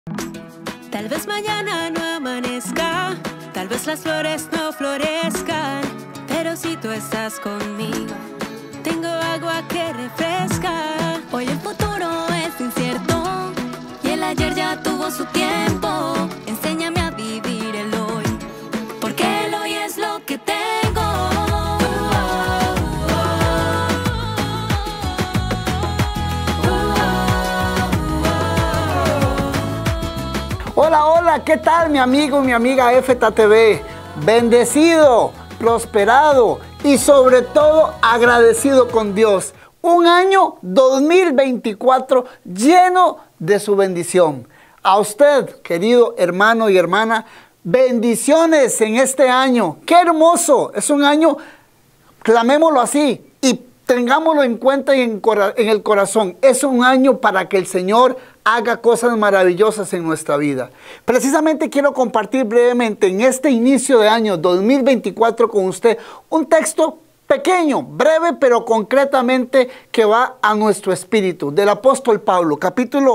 Tal vez mañana no amanezca, tal vez las flores no florezcan, pero si tú estás conmigo, tengo agua que refresca. Hoy el futuro es incierto y el ayer ya tuvo su tiempo. Enséñame a vivir el hoy, porque el hoy es lo que tengo. Hola, hola, ¿qué tal mi amigo, mi amiga Éfeta TV? Bendecido, prosperado y sobre todo agradecido con Dios. Un año 2024 lleno de su bendición. A usted, querido hermano y hermana, bendiciones en este año. ¡Qué hermoso! Es un año, clamémoslo así y tengámoslo en cuenta y en el corazón. Es un año para que el Señor haga cosas maravillosas en nuestra vida. Precisamente quiero compartir brevemente en este inicio de año 2024 con usted un texto pequeño, breve, pero concretamente que va a nuestro espíritu, del apóstol Pablo, capítulo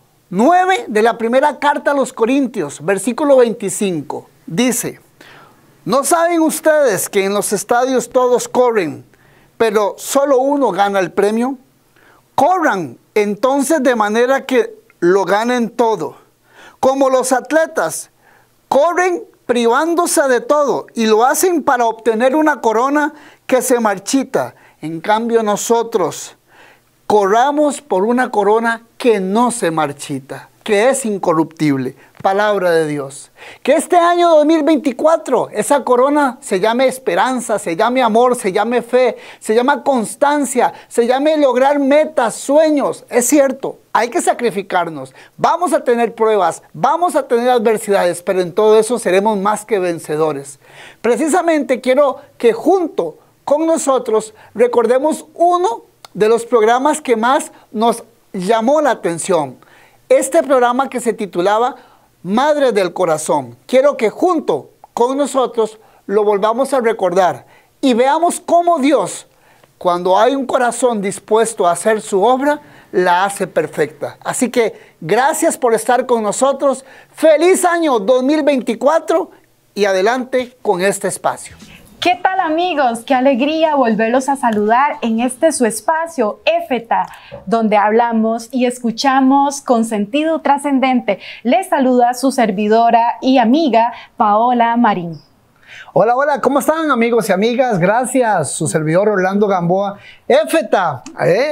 9 de la primera carta a los Corintios, versículo 25. Dice: ¿no saben ustedes que en los estadios todos corren, pero solo uno gana el premio? Corran entonces de manera que lo ganen todo. Como los atletas corren privándose de todo y lo hacen para obtener una corona que se marchita. En cambio nosotros corramos por una corona que no se marchita, que es incorruptible. Palabra de Dios. Que este año 2024, esa corona se llame esperanza, se llame amor, se llame fe, se llama constancia, se llame lograr metas, sueños. Es cierto, hay que sacrificarnos. Vamos a tener pruebas, vamos a tener adversidades, pero en todo eso seremos más que vencedores. Precisamente quiero que junto con nosotros recordemos uno de los programas que más nos llamó la atención. Este programa que se titulaba Madre del Corazón. Quiero que junto con nosotros lo volvamos a recordar y veamos cómo Dios, cuando hay un corazón dispuesto a hacer su obra, la hace perfecta. Así que gracias por estar con nosotros. Feliz año 2024 y adelante con este espacio. ¿Qué tal, amigos? Qué alegría volverlos a saludar en este su espacio, Éfeta, donde hablamos y escuchamos con sentido trascendente. Les saluda su servidora y amiga Paola Marín. Hola, hola, ¿cómo están, amigos y amigas? Gracias, su servidor Orlando Gamboa. Éfeta,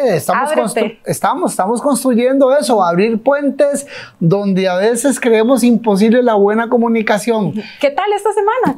estamos construyendo eso, abrir puentes donde a veces creemos imposible la buena comunicación. ¿Qué tal esta semana?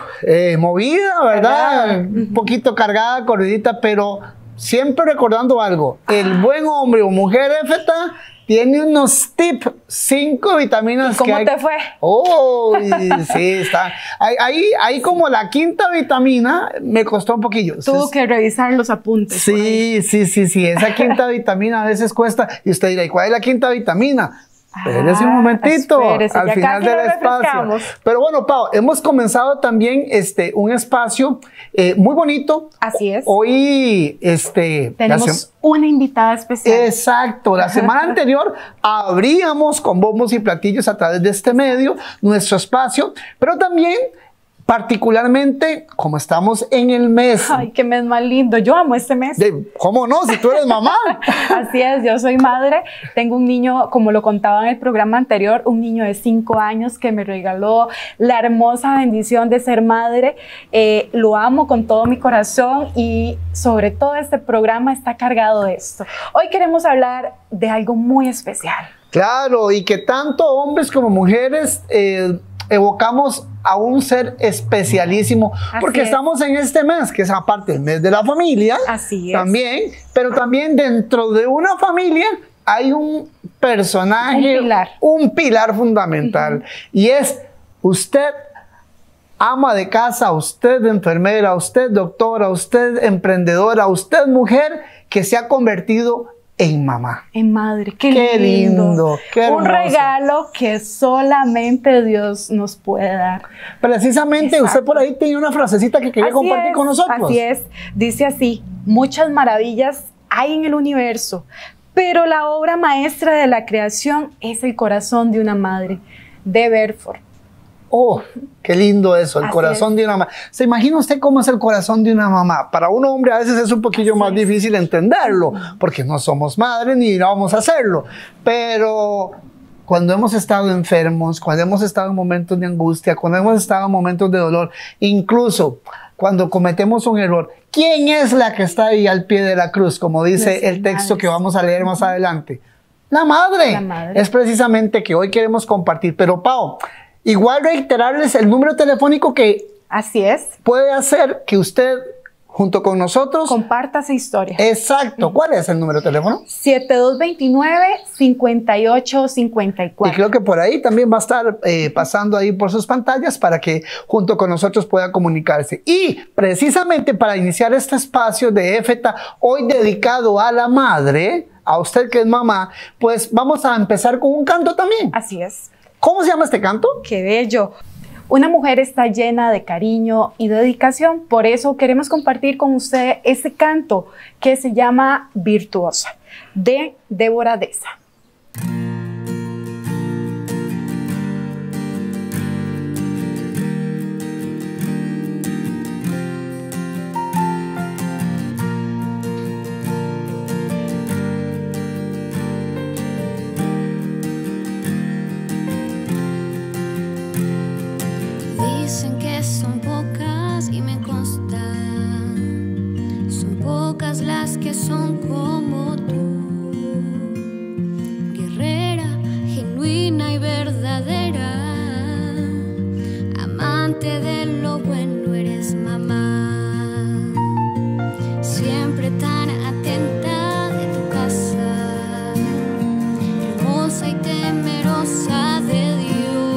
Movida, ¿verdad? Un poquito cargada, corridita, pero siempre recordando algo. El buen hombre o mujer, Éfeta, tiene unos tips, 5 vitaminas. ¿Y cómo te fue? Oh, sí, está. Ahí como la quinta vitamina me costó un poquillo. Tuvo que revisar los apuntes. Sí. Esa quinta vitamina a veces cuesta. Y usted dirá, ¿y cuál es la quinta vitamina? Espérese un momentito, al final del espacio. Pero bueno, Pau, hemos comenzado también un espacio muy bonito. Así es. Hoy tenemos una invitada especial. Exacto. La semana anterior abríamos con bombos y platillos a través de este medio nuestro espacio, pero también particularmente como estamos en el mes. Ay, qué mes más lindo. Yo amo este mes. ¿Cómo no? Si tú eres mamá. Así es, yo soy madre. Tengo un niño, como lo contaba en el programa anterior, un niño de 5 años que me regaló la hermosa bendición de ser madre. Lo amo con todo mi corazón y sobre todo este programa está cargado de esto. Hoy queremos hablar de algo muy especial. Claro, y que tanto hombres como mujeres evocamos a un ser especialísimo, porque estamos en este mes, que es aparte el mes de la familia. Así es. También, pero también dentro de una familia hay un personaje, un pilar fundamental, y es usted, ama de casa, usted enfermera, usted doctora, usted emprendedora, usted mujer que se ha convertido en mamá. En madre. Qué lindo. Qué hermoso. Un regalo que solamente Dios nos puede dar. Precisamente. Exacto. Usted por ahí tiene una frasecita que quería compartir con nosotros. Así es. Dice así: muchas maravillas hay en el universo, Pero la obra maestra de la creación es el corazón de una madre, de Berford. Oh, qué lindo eso, el Así corazón es. de una mamá. ¿Se imagina usted cómo es el corazón de una mamá? Para un hombre a veces es un poquillo más difícil entenderlo, porque no somos madres ni vamos a hacerlo. Pero cuando hemos estado enfermos, cuando hemos estado en momentos de angustia, cuando hemos estado en momentos de dolor, incluso cuando cometemos un error, ¿quién es la que está ahí al pie de la cruz? Como dice Nuestras el texto madres. que vamos a leer más adelante. La madre. La madre. Es precisamente que hoy queremos compartir. Pero Pau, igual reiterarles el número telefónico que Así es. puede hacer que usted, junto con nosotros... Comparta esa historia. Exacto. ¿Cuál es el número de teléfono? 7229-5854. Y creo que por ahí también va a estar pasando ahí por sus pantallas para que junto con nosotros pueda comunicarse. Y precisamente para iniciar este espacio de Éfeta, hoy dedicado a la madre, a usted que es mamá, pues vamos a empezar con un canto también. Así es. ¿Cómo se llama este canto? ¡Qué bello! Una mujer está llena de cariño y dedicación, por eso queremos compartir con usted este canto que se llama Virtuosa, de Débora Deza. Dicen que son pocas y me consta, son pocas las que son como tú, guerrera, genuina y verdadera, amante de lo bueno, eres mamá, siempre tan atenta de tu casa, hermosa y temerosa de Dios.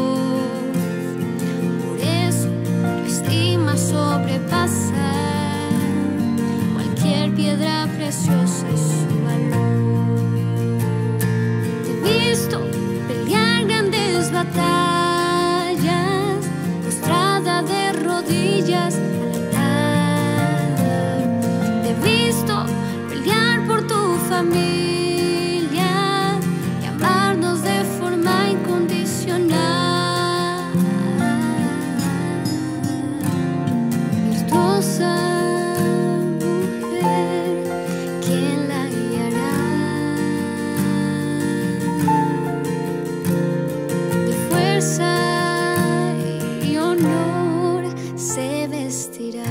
Sobrepasa cualquier piedra preciosa y su valor. Te he visto pelear grandes batallas, postrada de rodillas al altar. Te he visto pelear por tu familia y amarnos de forma incondicional. Mujer, ¿quién la guiará? De fuerza y honor se vestirá.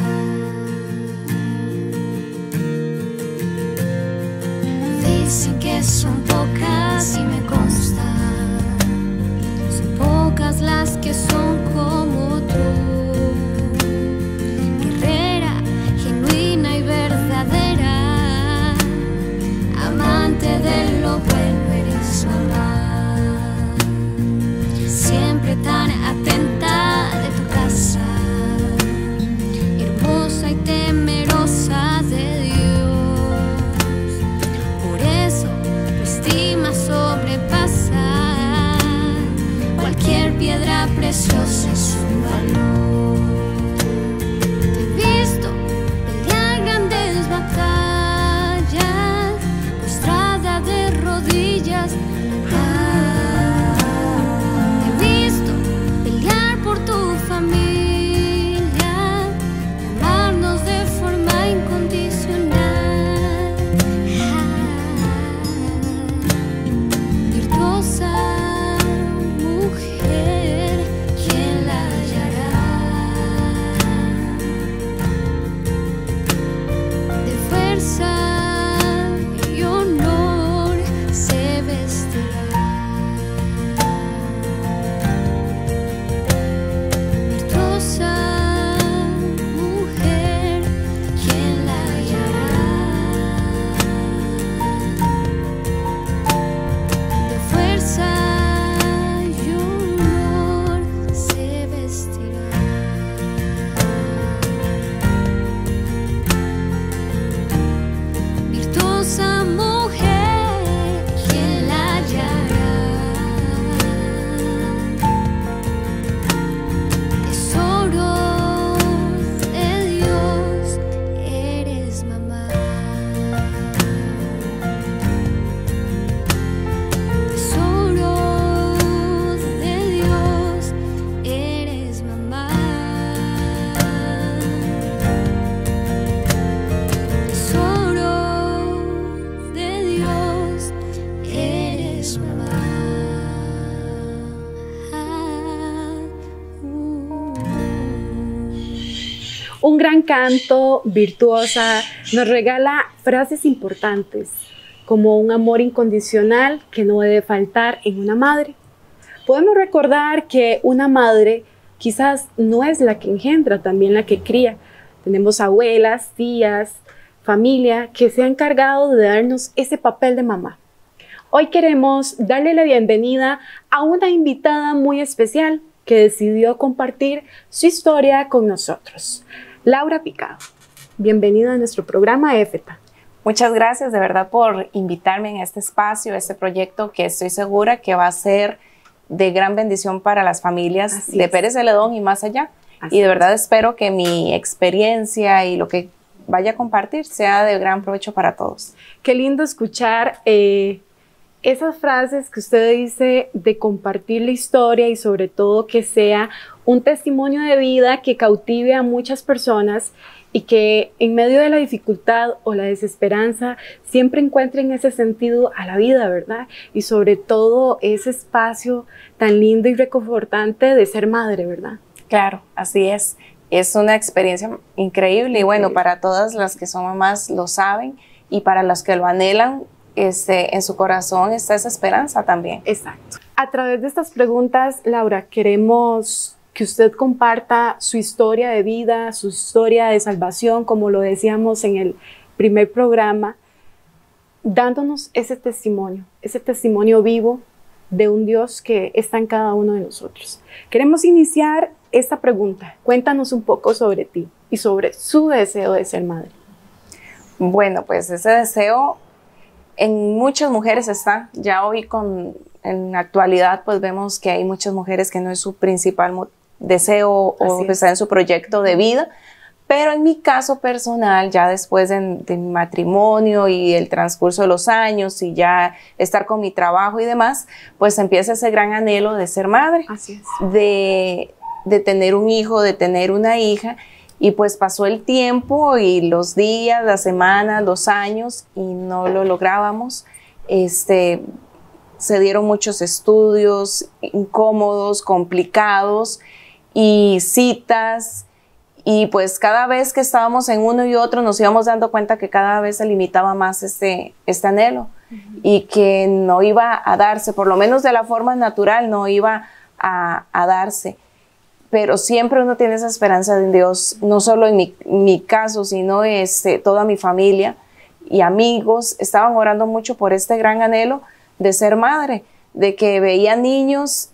Dicen que son pocas y me consta, son pocas las que son como tú. De lo bueno eres mamá, siempre tan atenta de tu casa, hermosa y temerosa de Dios. Por eso tu estima sobrepasa cualquier piedra preciosa y su valor. Te he visto pelear grandes batallas, de rodillas, he visto pelear por tu familia, amarnos de forma incondicional. Virtuosa mujer, ¿quién la hallará? un gran canto, virtuosa, nos regala frases importantes, como un amor incondicional que no debe faltar en una madre. Podemos recordar que una madre quizás no es la que engendra, también la que cría. Tenemos abuelas, tías, familia que se ha encargado de darnos ese papel de mamá. Hoy queremos darle la bienvenida a una invitada muy especial que decidió compartir su historia con nosotros. Laura Picado, bienvenida a nuestro programa Éfeta. Muchas gracias de verdad por invitarme en este espacio, este proyecto que estoy segura que va a ser de gran bendición para las familias de Pérez Celedón y más allá. Y de verdad espero que mi experiencia y lo que vaya a compartir sea de gran provecho para todos. Qué lindo escuchar esas frases que usted dice de compartir la historia y sobre todo que sea un testimonio de vida que cautive a muchas personas y que en medio de la dificultad o la desesperanza siempre encuentren ese sentido a la vida, ¿verdad? Y sobre todo ese espacio tan lindo y reconfortante de ser madre, ¿verdad? Claro, así es. Es una experiencia increíble y bueno, para todas las que son mamás lo saben y para las que lo anhelan, en su corazón está esa esperanza también. Exacto. A través de estas preguntas, Laura, queremos que usted comparta su historia de vida, su historia de salvación, como lo decíamos en el primer programa, dándonos ese testimonio vivo de un Dios que está en cada uno de nosotros. Queremos iniciar esta pregunta. Cuéntanos un poco sobre ti y sobre su deseo de ser madre. Bueno, pues ese deseo en muchas mujeres está. Ya hoy en la actualidad pues vemos que hay muchas mujeres que no es su principal deseo o está en su proyecto de vida, pero en mi caso personal, ya después de mi matrimonio y el transcurso de los años y ya estar con mi trabajo y demás, pues empieza ese gran anhelo de ser madre, así es. de tener un hijo, de tener una hija, y pues pasó el tiempo y los días, las semanas, los años y no lo lográbamos. Se dieron muchos estudios incómodos, complicados y citas, y pues cada vez que estábamos en uno y otro nos íbamos dando cuenta que cada vez se limitaba más este anhelo y que no iba a darse, por lo menos de la forma natural no iba a darse. Pero siempre uno tiene esa esperanza en Dios, no solo en mi caso, sino toda mi familia y amigos estaban orando mucho por este gran anhelo de ser madre, de que veía niños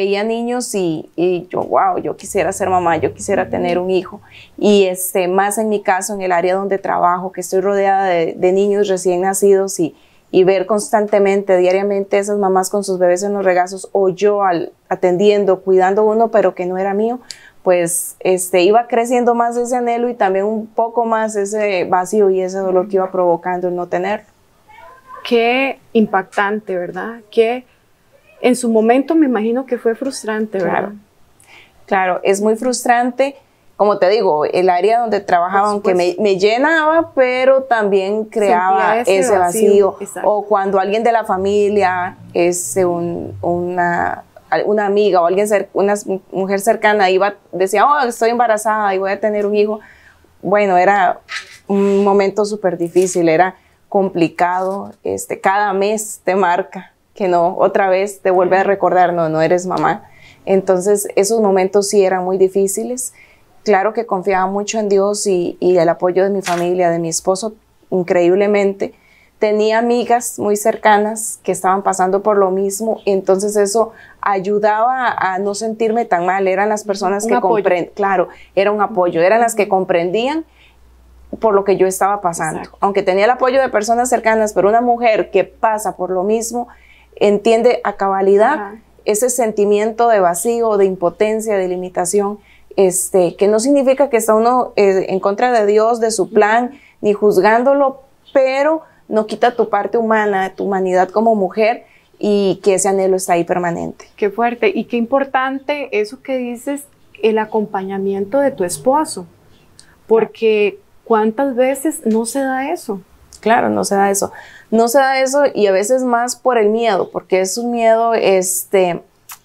y yo, wow, yo quisiera ser mamá, yo quisiera tener un hijo. Y más en mi caso, en el área donde trabajo, que estoy rodeada de niños recién nacidos y ver constantemente, diariamente, esas mamás con sus bebés en los regazos o yo atendiendo, cuidando uno, pero que no era mío, pues iba creciendo más ese anhelo y también un poco más ese vacío y ese dolor que iba provocando el no tener. Qué impactante, ¿verdad? Que en su momento me imagino que fue frustrante, ¿verdad? Claro, es muy frustrante. Como te digo, el área donde trabajaba, aunque me llenaba, pero también creaba ese vacío. O cuando alguien de la familia, una amiga o una mujer cercana decía, oh, estoy embarazada y voy a tener un hijo. Bueno, era un momento súper difícil, era complicado. Cada mes te marca que no, otra vez te vuelve a recordar, no eres mamá. Entonces, esos momentos sí eran muy difíciles. Claro que confiaba mucho en Dios y el apoyo de mi familia, de mi esposo, increíblemente. Tenía amigas muy cercanas que estaban pasando por lo mismo, entonces eso ayudaba a no sentirme tan mal. Eran las personas que comprendían, claro, era un apoyo, eran las que comprendían por lo que yo estaba pasando. Exacto. Aunque tenía el apoyo de personas cercanas, pero una mujer que pasa por lo mismo entiende a cabalidad ese sentimiento de vacío, de impotencia, de limitación. Que no significa que está uno en contra de Dios, de su plan, ni juzgándolo, pero no quita tu parte humana, tu humanidad como mujer y que ese anhelo está ahí permanente. Qué fuerte y qué importante eso que dices, el acompañamiento de tu esposo, porque ¿cuántas veces no se da eso? Claro, no se da eso. No se da eso y a veces más por el miedo, porque es un miedo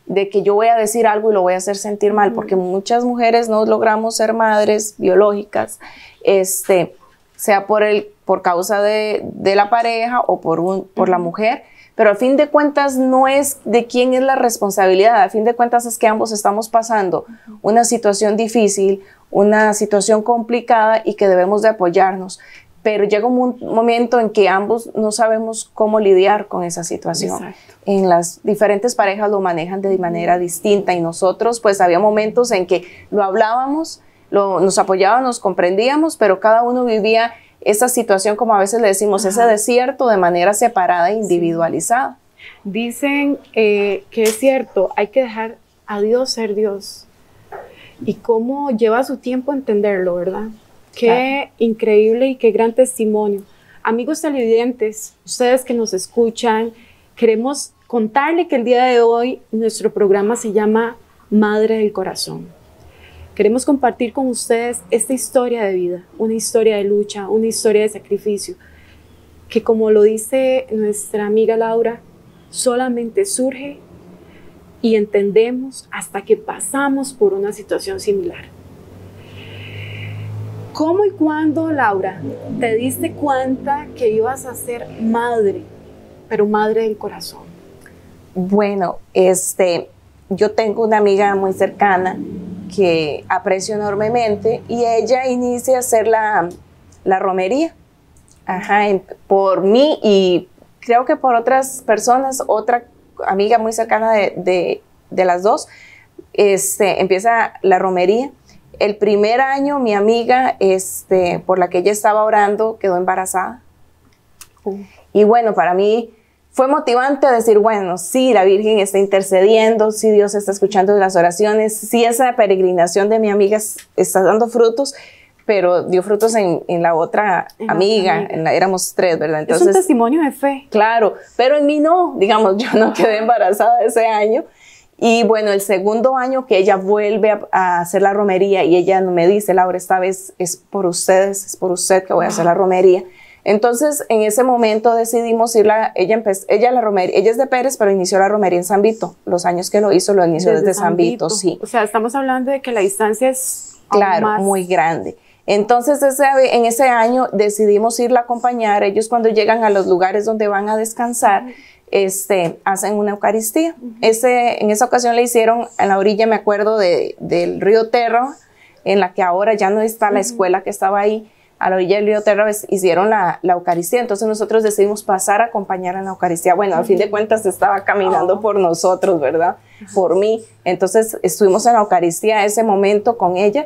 de que yo voy a decir algo y lo voy a hacer sentir mal, porque muchas mujeres no logramos ser madres biológicas, sea por causa de la pareja o por la mujer, pero al fin de cuentas no es de quién es la responsabilidad, al fin de cuentas es que ambos estamos pasando una situación difícil, una situación complicada y que debemos de apoyarnos, pero llega un momento en que ambos no sabemos cómo lidiar con esa situación. Exacto. En las diferentes parejas lo manejan de manera distinta y nosotros pues había momentos en que lo hablábamos, nos apoyábamos, nos comprendíamos, pero cada uno vivía esa situación, como a veces le decimos, ese desierto de manera separada e individualizada. Dicen que es cierto, hay que dejar a Dios ser Dios. Y cómo lleva su tiempo entenderlo, ¿verdad? Qué increíble y qué gran testimonio. Amigos televidentes, ustedes que nos escuchan, queremos contarle que el día de hoy nuestro programa se llama Madre del Corazón. Queremos compartir con ustedes esta historia de vida, una historia de lucha, una historia de sacrificio, que como lo dice nuestra amiga Laura, solamente surge y entendemos hasta que pasamos por una situación similar. ¿Cómo y cuándo, Laura, te diste cuenta que ibas a ser madre, pero madre del corazón? Bueno, yo tengo una amiga muy cercana que aprecio enormemente y ella inicia a hacer la romería. Por mí y creo que por otras personas, otra amiga muy cercana de las dos, empieza la romería. El primer año mi amiga, por la que ella estaba orando, quedó embarazada. Y bueno, para mí fue motivante decir, bueno, sí, la Virgen está intercediendo, sí, Dios está escuchando las oraciones, sí, esa peregrinación de mi amiga está dando frutos, pero dio frutos en la otra amiga, éramos 3, ¿verdad? Entonces, es un testimonio de fe. Claro, pero en mí no, digamos, yo no quedé embarazada ese año. Y bueno, el segundo año que ella vuelve a hacer la romería y ella me dice, Laura, esta vez es por ustedes, es por usted que voy a hacer la romería. Entonces, en ese momento decidimos ella es de Pérez, pero inició la romería en San Vito. Los años que lo hizo, lo inició desde San Vito, sí. O sea, estamos hablando de que la distancia es claro, muy grande. Entonces, en ese año decidimos irla a acompañar. Ellos cuando llegan a los lugares donde van a descansar, hacen una Eucaristía. En esa ocasión le hicieron en la orilla, me acuerdo, del río Terra, en la que ahora ya no está la escuela que estaba ahí. A la orilla del río Terra hicieron la Eucaristía, entonces nosotros decidimos pasar a acompañar en la Eucaristía. Bueno, al fin de cuentas estaba caminando por nosotros, ¿verdad? Por mí. Entonces estuvimos en la Eucaristía ese momento con ella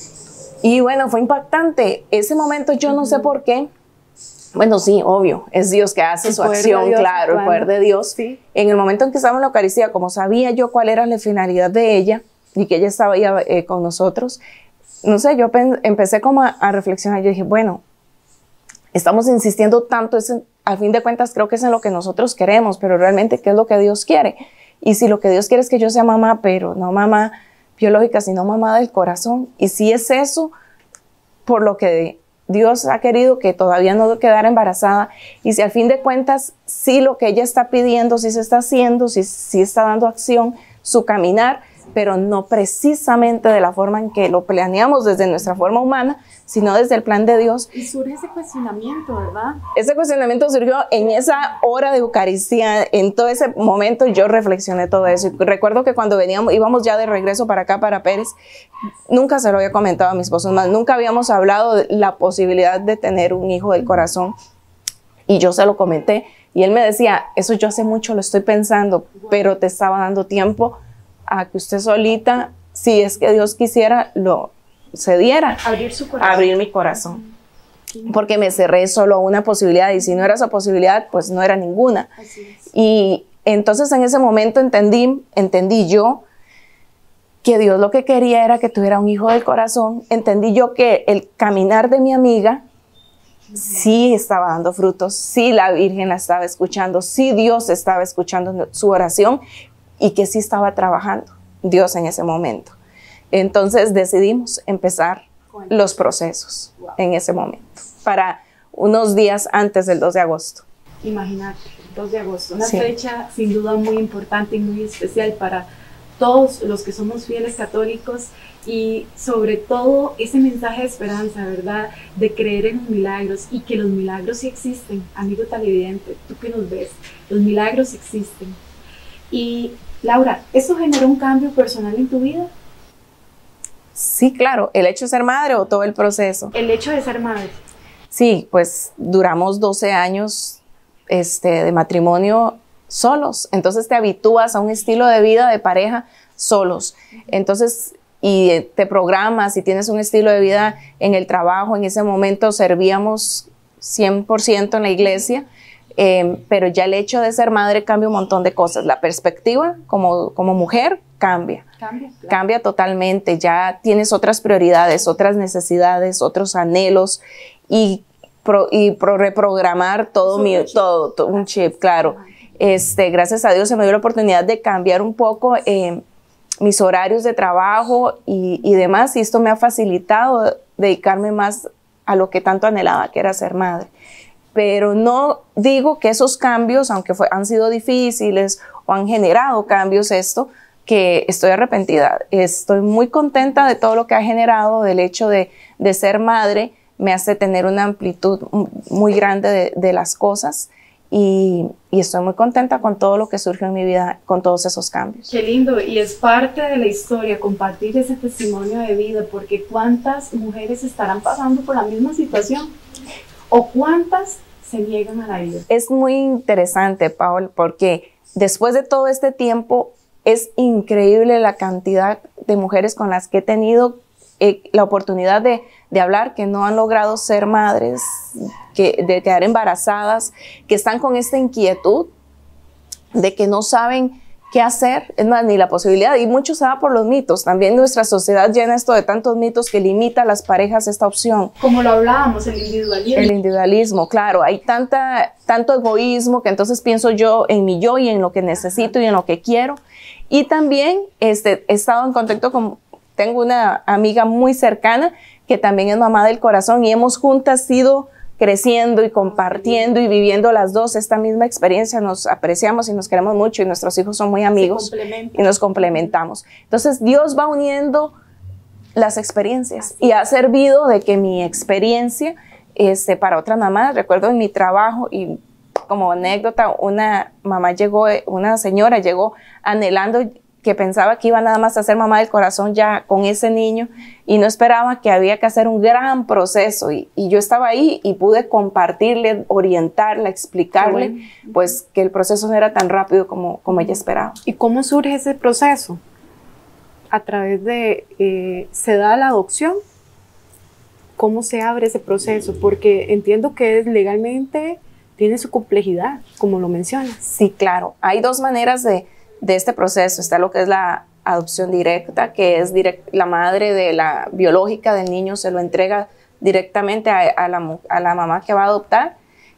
y bueno, fue impactante. Ese momento yo no sé por qué. Bueno, sí, obvio, es Dios que hace su acción, claro, el poder de Dios. Sí. En el momento en que estábamos en la Eucaristía, como sabía yo cuál era la finalidad de ella y que ella estaba ahí con nosotros, no sé, yo empecé como a reflexionar. Yo dije, bueno, estamos insistiendo tanto, al fin de cuentas creo que es en lo que nosotros queremos, pero realmente ¿qué es lo que Dios quiere? Y si lo que Dios quiere es que yo sea mamá, pero no mamá biológica, sino mamá del corazón, y si es eso, por lo que Dios ha querido que todavía no quedara embarazada, y si al fin de cuentas sí lo que ella está pidiendo, sí se está haciendo, sí está dando acción, su caminar, pero no precisamente de la forma en que lo planeamos desde nuestra forma humana, sino desde el plan de Dios. Y surge ese cuestionamiento, ¿verdad? Ese cuestionamiento surgió en esa hora de Eucaristía, en todo ese momento yo reflexioné todo eso. Y recuerdo que cuando íbamos ya de regreso para acá, para Pérez, nunca se lo había comentado a mi esposo, más nunca habíamos hablado de la posibilidad de tener un hijo del corazón. Y yo se lo comenté, y él me decía, eso yo hace mucho lo estoy pensando, pero te estaba dando tiempo a que usted solita, si es que Dios quisiera, lo cediera. Abrir su corazón. Abrir mi corazón. Porque me cerré solo a una posibilidad, y si no era esa posibilidad, pues no era ninguna. Así es. Y entonces en ese momento entendí yo que Dios lo que quería era que tuviera un hijo del corazón. Entendí yo que el caminar de mi amiga sí estaba dando frutos, sí la Virgen la estaba escuchando, sí Dios estaba escuchando su oración, y que sí estaba trabajando Dios en ese momento. Entonces decidimos empezar los procesos en ese momento, para unos días antes del 2 de agosto. Imagínate, 2 de agosto, una Sí. fecha sin duda muy importante y muy especial para todos los que somos fieles católicos y sobre todo ese mensaje de esperanza, ¿verdad? De creer en los milagros y que los milagros sí existen, amigo televidente, tú que nos ves, los milagros existen. Y Laura, ¿eso generó un cambio personal en tu vida? Sí, claro, el hecho de ser madre o todo el proceso. El hecho de ser madre. Sí, pues duramos 12 años de matrimonio solos, entonces te habitúas a un estilo de vida de pareja solos, entonces y te programas y tienes un estilo de vida en el trabajo. En ese momento servíamos 100% en la iglesia, pero ya el hecho de ser madre cambia un montón de cosas, la perspectiva como mujer cambia. Cambia, claro. Cambia totalmente, ya tienes otras prioridades, otras necesidades, otros anhelos y reprogramar todo un chip, claro. Gracias a Dios se me dio la oportunidad de cambiar un poco mis horarios de trabajo y demás, y esto me ha facilitado dedicarme más a lo que tanto anhelaba, que era ser madre. Pero no digo que esos cambios, aunque han sido difíciles o han generado cambios que estoy arrepentida. Estoy muy contenta de todo lo que ha generado, del hecho de ser madre, me hace tener una amplitud muy grande de las cosas y estoy muy contenta con todo lo que surgió en mi vida, con todos esos cambios. Qué lindo, y es parte de la historia compartir ese testimonio de vida, porque ¿cuántas mujeres estarán pasando por la misma situación? ¿O cuántas se niegan a la vida? Es muy interesante, Paul, porque después de todo este tiempo es increíble la cantidad de mujeres con las que he tenido la oportunidad de hablar, que no han logrado ser madres, de quedar embarazadas, que están con esta inquietud de que no saben qué hacer, es más, ni la posibilidad, y mucho se va por los mitos. También nuestra sociedad llena esto de tantos mitos que limita a las parejas esta opción. Como lo hablábamos, el individualismo. El individualismo, claro, hay tanto egoísmo que entonces pienso yo en mi yo y en lo que necesito y en lo que quiero. Y también he estado en contacto tengo una amiga muy cercana que también es mamá del corazón y hemos juntas ido creciendo y compartiendo y viviendo las dos esta misma experiencia. Nos apreciamos y nos queremos mucho y nuestros hijos son muy amigos y nos complementamos. Entonces Dios va uniendo las experiencias y ha servido de que mi experiencia para otras mamás, recuerdo en mi trabajo y como anécdota, una señora llegó anhelando, que pensaba que iba nada más a ser mamá del corazón ya con ese niño y no esperaba que había que hacer un gran proceso y yo estaba ahí y pude compartirle, orientarla, explicarle pues que el proceso no era tan rápido como ella esperaba. ¿Y cómo surge ese proceso? A través de, ¿se da la adopción? ¿Cómo se abre ese proceso? Porque entiendo que legalmente tiene su complejidad, como lo mencionas. Sí, claro. Hay dos maneras de este proceso. Está lo que es la adopción directa, que es la madre de la biológica del niño se lo entrega directamente a la mamá que va a adoptar,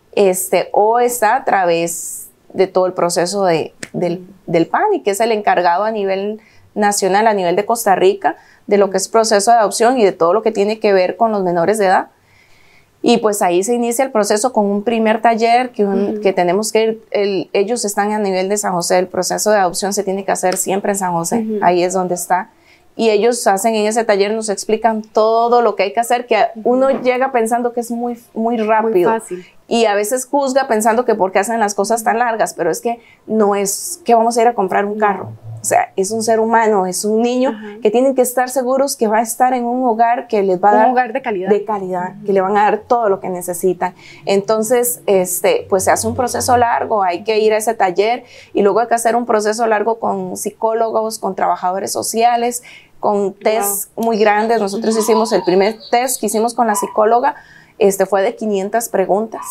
o está a través de todo el proceso del PANI, que es el encargado a nivel nacional, a nivel de Costa Rica, de lo que es proceso de adopción y de todo lo que tiene que ver con los menores de edad. Y pues ahí se inicia el proceso con un primer taller que tenemos que ir, ellos están a nivel de San José, el proceso de adopción se tiene que hacer siempre en San José, ahí es donde está. Y ellos hacen en ese taller, nos explican todo lo que hay que hacer, que uno llega pensando que es muy, muy rápido. Muy fácil. Y a veces juzga pensando que por qué hacen las cosas tan largas, pero es que no es que vamos a ir a comprar un carro. O sea, es un ser humano, es un niño que tienen que estar seguros que va a estar en un hogar que les va a dar... Un hogar de calidad. De calidad, que le van a dar todo lo que necesitan. Entonces, pues se hace un proceso largo, hay que ir a ese taller y luego hay que hacer un proceso largo con psicólogos, con trabajadores sociales, con test muy grandes. Nosotros hicimos el primer test que hicimos con la psicóloga, fue de 500 preguntas.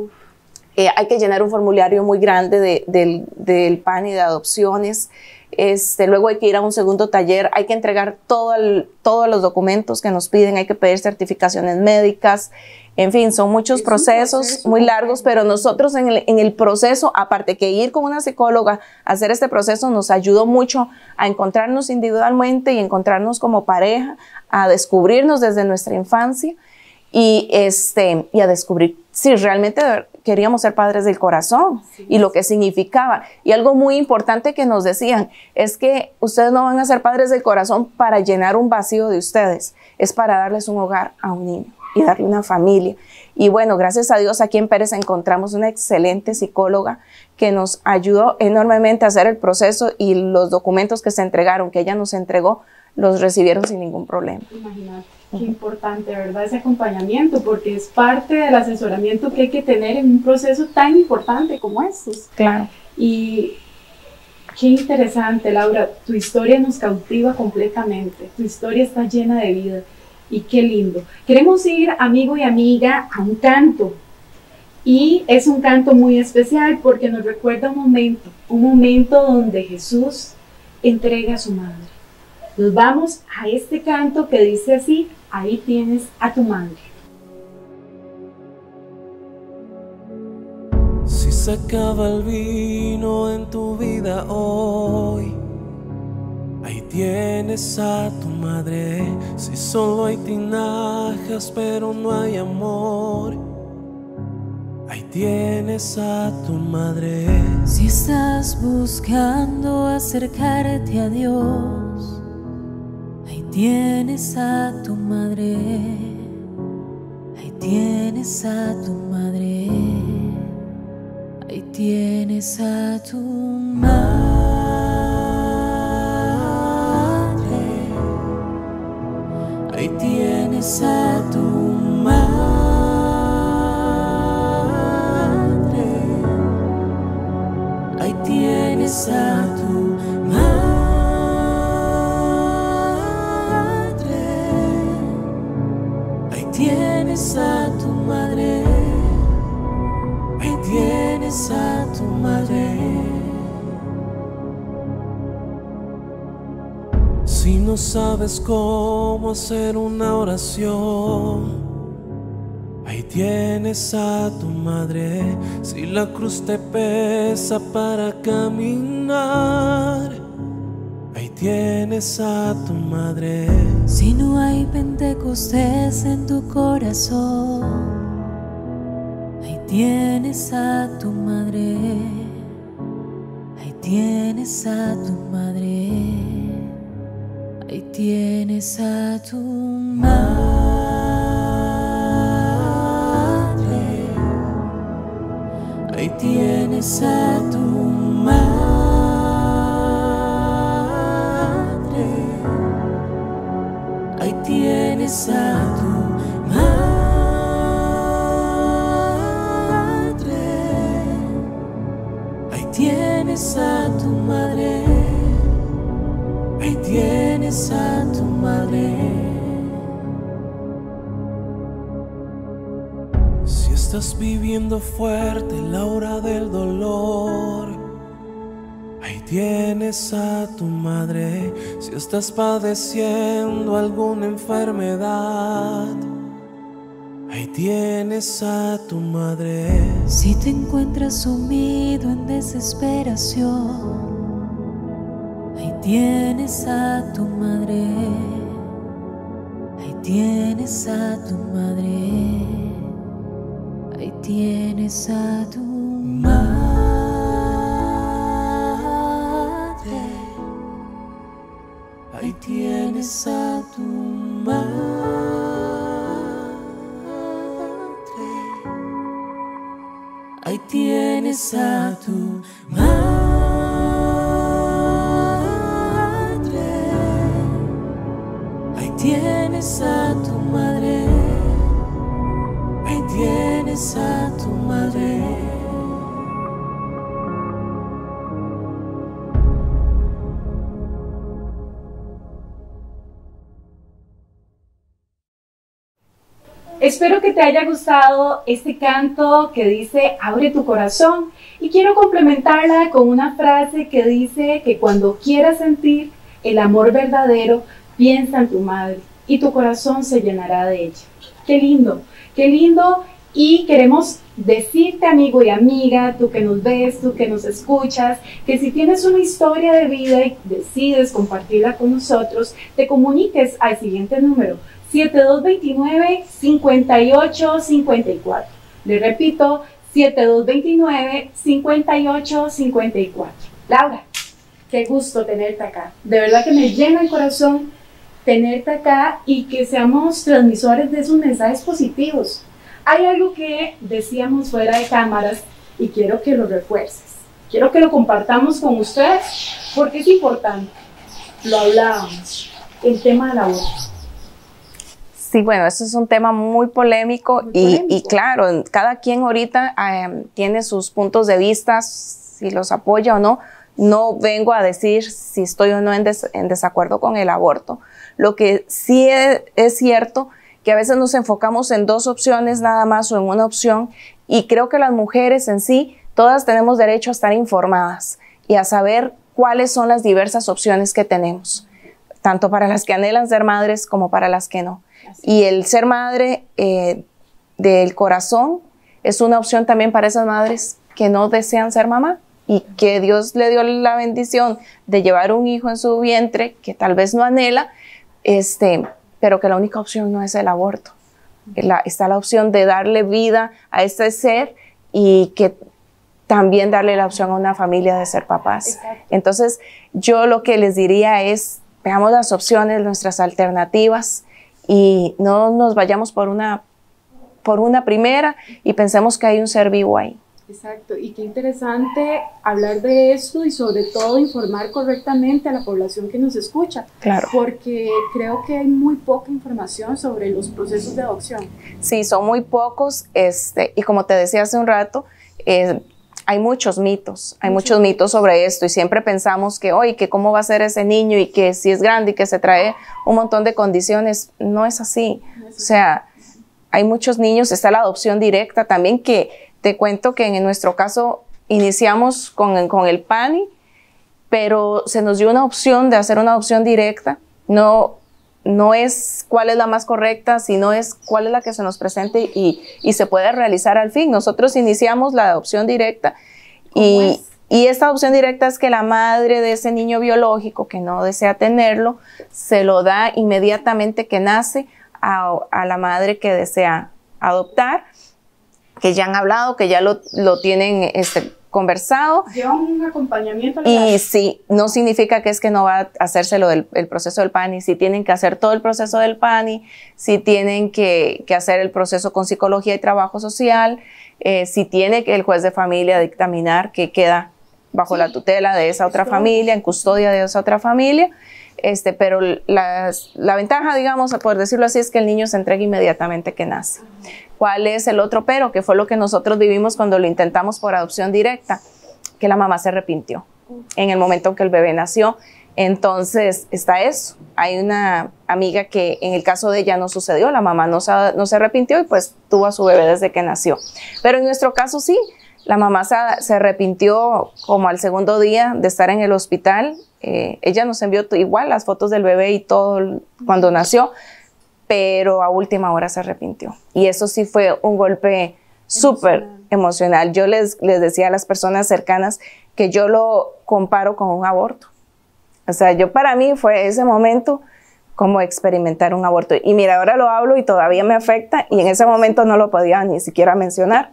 Hay que llenar un formulario muy grande del PANI de adopciones. Luego hay que ir a un segundo taller, hay que entregar todos los documentos que nos piden, hay que pedir certificaciones médicas, en fin, son muchos procesos muy largos, pero nosotros en el proceso, aparte que ir con una psicóloga a hacer este proceso, nos ayudó mucho a encontrarnos individualmente y encontrarnos como pareja, a descubrirnos desde nuestra infancia y a descubrir sí, realmente queríamos ser padres del corazón y lo que significaba. Y algo muy importante que nos decían es que ustedes no van a ser padres del corazón para llenar un vacío de ustedes, es para darles un hogar a un niño y darle una familia. Y bueno, gracias a Dios aquí en Pérez encontramos una excelente psicóloga que nos ayudó enormemente a hacer el proceso, y los documentos que se entregaron, que ella nos entregó, los recibieron sin ningún problema. Imagínate, qué importante, ¿verdad? Ese acompañamiento, porque es parte del asesoramiento que hay que tener en un proceso tan importante como estos. Claro. Y qué interesante, Laura, tu historia nos cautiva completamente, tu historia está llena de vida y qué lindo. Queremos ir, amigo y amiga, a un canto, y es un canto muy especial porque nos recuerda un momento donde Jesús entrega a su madre. Nos vamos a este canto que dice así: ahí tienes a tu madre. Si se acaba el vino en tu vida hoy, ahí tienes a tu madre. Si solo hay tinajas pero no hay amor, ahí tienes a tu madre. Si estás buscando acercarte a Dios, ahí tienes a tu madre. Ahí tienes a tu madre. Ahí tienes a tu madre. Ahí tienes a tu madre. Ahí tienes a tu madre. Ahí tienes a tu madre. Ahí tienes a tu madre. Si no sabes cómo hacer una oración, ahí tienes a tu madre. Si la cruz te pesa para caminar, ahí tienes a tu madre. Si no hay Pentecostés en tu corazón, ahí tienes a tu madre. Ahí tienes a tu madre. Ahí tienes a tu madre. Ahí tienes a tu madre. Ahí tienes a tu madre. Ahí tienes a tu madre. Ahí tienes a tu madre. Si estás viviendo fuerte la hora del dolor, ahí tienes a tu madre. Si estás padeciendo alguna enfermedad, ahí tienes a tu madre. Si te encuentras sumido en desesperación, ahí tienes a tu madre. Ahí tienes a tu madre. Ahí tienes a tu madre. Ahí tienes a tu madre. Ahí tienes a tu madre. Ahí tienes a tu madre. Ahí tienes a tu madre. Espero que te haya gustado este canto que dice abre tu corazón, y quiero complementarla con una frase que dice que cuando quieras sentir el amor verdadero, piensa en tu madre y tu corazón se llenará de ella. Qué lindo, y queremos decirte, amigo y amiga, tú que nos ves, tú que nos escuchas, que si tienes una historia de vida y decides compartirla con nosotros, te comuniques al siguiente número: 7229-5854. Le repito, 7229-5854. Laura, qué gusto tenerte acá. De verdad que me llena el corazón tenerte acá y que seamos transmisores de esos mensajes positivos. Hay algo que decíamos fuera de cámaras y quiero que lo refuerces. Quiero que lo compartamos con ustedes porque es importante. Lo hablábamos, el tema del aborto. Sí, bueno, eso es un tema muy polémico, y claro, cada quien ahorita tiene sus puntos de vista, si los apoya o no. No vengo a decir si estoy o no en desacuerdo con el aborto. Lo que sí es cierto que a veces nos enfocamos en dos opciones nada más o en una opción, y creo que las mujeres en sí, todas tenemos derecho a estar informadas y a saber cuáles son las diversas opciones que tenemos, tanto para las que anhelan ser madres como para las que no. Y el ser madre del corazón es una opción también para esas madres que no desean ser mamá y que Dios le dio la bendición de llevar un hijo en su vientre que tal vez no anhela, pero que la única opción no es el aborto. Está la opción de darle vida a este ser y que también darle la opción a una familia de ser papás. Exacto. Entonces, yo lo que les diría es, veamos las opciones, nuestras alternativas, y no nos vayamos por una primera y pensemos que hay un ser vivo ahí. Exacto, y qué interesante hablar de esto y sobre todo informar correctamente a la población que nos escucha. Claro. Porque creo que hay muy poca información sobre los procesos de adopción. Sí, son muy pocos, y como te decía hace un rato, hay muchos mitos sobre esto, y siempre pensamos que, oye, que cómo va a ser ese niño y que si es grande y que se trae un montón de condiciones. No es así. O sea, hay muchos niños. Está la adopción directa también, que te cuento que en nuestro caso iniciamos con el PANI, pero se nos dio una opción de hacer una adopción directa. No es cuál es la más correcta, sino es cuál es la que se nos presente y se puede realizar al fin. Nosotros iniciamos la adopción directa y esta adopción directa es que la madre de ese niño biológico que no desea tenerlo, se lo da inmediatamente que nace a la madre que desea adoptar, que ya han hablado, que ya lo tienen conversado. Lleva un acompañamiento legal. Y sí, no significa que es que no va a hacérselo el proceso del PANI. Si tienen que hacer todo el proceso del PANI, si tienen que hacer el proceso con psicología y trabajo social, si tiene que el juez de familia dictaminar que queda bajo la tutela de esa otra familia, en custodia de esa otra familia. Pero la ventaja, digamos, por decirlo así, es que el niño se entrega inmediatamente que nace. ¿Cuál es el otro pero? Que fue lo que nosotros vivimos cuando lo intentamos por adopción directa, que la mamá se arrepintió en el momento en que el bebé nació. Entonces, está eso. Hay una amiga que en el caso de ella no sucedió, la mamá no se arrepintió y pues tuvo a su bebé desde que nació. Pero en nuestro caso sí, la mamá se arrepintió como al segundo día de estar en el hospital. Ella nos envió igual las fotos del bebé y todo cuando nació, pero a última hora se arrepintió. Y eso sí fue un golpe súper emocional. Yo les decía a las personas cercanas que yo lo comparo con un aborto. O sea, para mí fue ese momento como experimentar un aborto. Y mira, ahora lo hablo y todavía me afecta, y en ese momento no lo podía ni siquiera mencionar.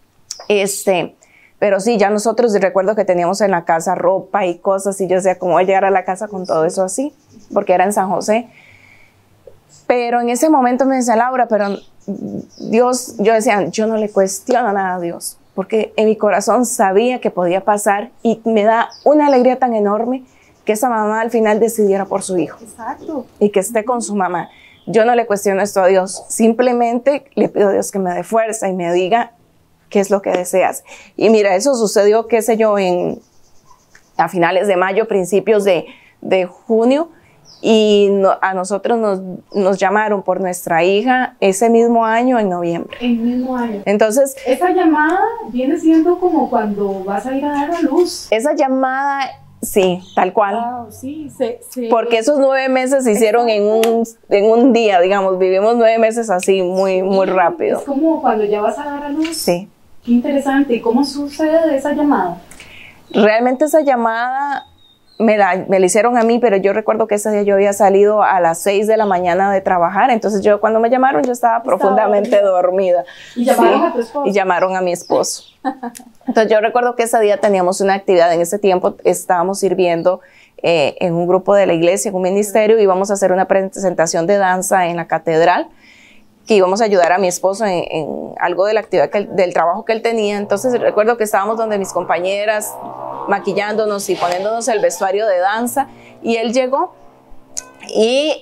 Pero sí, ya nosotros, recuerdo que teníamos en la casa ropa y cosas, y yo decía, ¿cómo voy a llegar a la casa con todo eso así? Porque era en San José. Pero en ese momento me decía, Laura, pero Dios, yo decía, yo no le cuestiono nada a Dios, porque en mi corazón sabía que podía pasar, y me da una alegría tan enorme que esa mamá al final decidiera por su hijo. Exacto. Y que esté con su mamá. Yo no le cuestiono esto a Dios, simplemente le pido a Dios que me dé fuerza y me diga qué es lo que deseas. Y mira, eso sucedió, qué sé yo, a finales de mayo, principios de junio, y a nosotros nos llamaron por nuestra hija ese mismo año, en noviembre. El mismo año. Entonces, esa llamada viene siendo como cuando vas a ir a dar a luz. Esa llamada, sí, tal cual. Wow, sí, porque esos 9 meses se hicieron en un día, digamos, vivimos 9 meses así, muy rápido. Es como cuando ya vas a dar a luz. Sí. Qué interesante. ¿Y cómo sucede esa llamada? Realmente esa llamada me la hicieron a mí, pero yo recuerdo que ese día yo había salido a las 6 de la mañana de trabajar, entonces yo cuando me llamaron yo estaba profundamente dormida. ¿Y llamaron a tu esposo? Y llamaron a mi esposo. Entonces yo recuerdo que ese día teníamos una actividad, en ese tiempo estábamos sirviendo en un grupo de la iglesia, en un ministerio, y íbamos a hacer una presentación de danza en la catedral, que íbamos a ayudar a mi esposo en algo de la actividad, del trabajo que él tenía. Entonces recuerdo que estábamos donde mis compañeras maquillándonos y poniéndonos el vestuario de danza, y él llegó y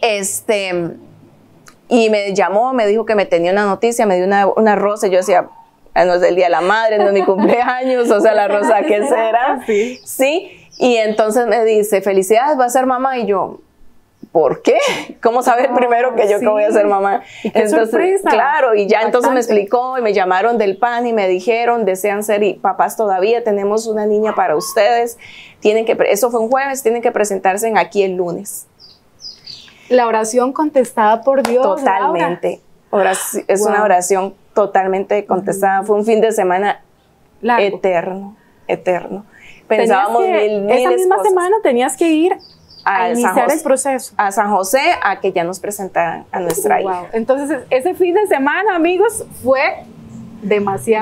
me llamó, me dijo que me tenía una noticia, me dio una rosa, y yo decía, no es el día de la madre, no es mi cumpleaños, o sea, la rosa, ¿qué será? Sí, y entonces me dice, felicidades, va a ser mamá, y yo, ¿por qué? ¿Cómo saber primero que yo que voy a ser mamá? ¿Y qué entonces, sorpresa? Claro, y ya entonces me Bastante. explicó y me llamaron del PAN y me dijeron, desean ser papás todavía, tenemos una niña para ustedes, eso fue un jueves, tienen que presentarse aquí el lunes. La oración contestada por Dios. Totalmente. Es una oración totalmente contestada. Fue un fin de semana eterno. Pensábamos mil esa misma cosas. semana tenías que ir a iniciar el proceso. A San José, a que ya nos presentaran a nuestra hija. Entonces, ese fin de semana, amigos, fue demasiado.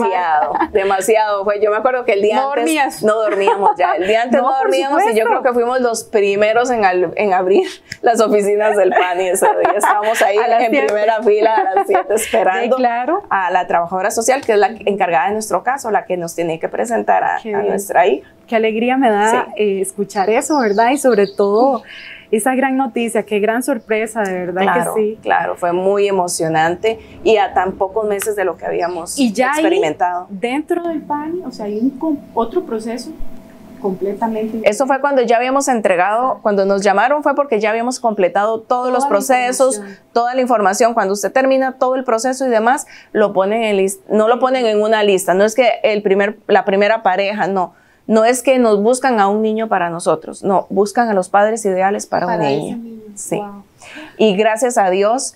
Yo me acuerdo que el día antes no dormíamos ya. El día antes no dormíamos, y yo creo que fuimos los primeros en abrir las oficinas del PAN, y ese día estábamos ahí en primera fila a las 7 esperando a la trabajadora social, que es la encargada de nuestro caso, la que nos tiene que presentar a nuestra hija. Qué alegría me da escuchar eso, ¿verdad? Y sobre todo esa gran noticia, qué gran sorpresa, de verdad. Claro, que sí. Claro, fue muy emocionante, y a tan pocos meses de lo que habíamos experimentado. Dentro del PAN, o sea, hay otro proceso completamente. Eso fue cuando ya habíamos entregado, cuando nos llamaron fue porque ya habíamos completado todos los procesos, toda la información. Cuando usted termina todo el proceso y demás, lo ponen no lo ponen en una lista. No es que la primera pareja, no. No es que nos buscan a un niño para nosotros, no, buscan a los padres ideales para un niño. Sí. Wow. Y gracias a Dios,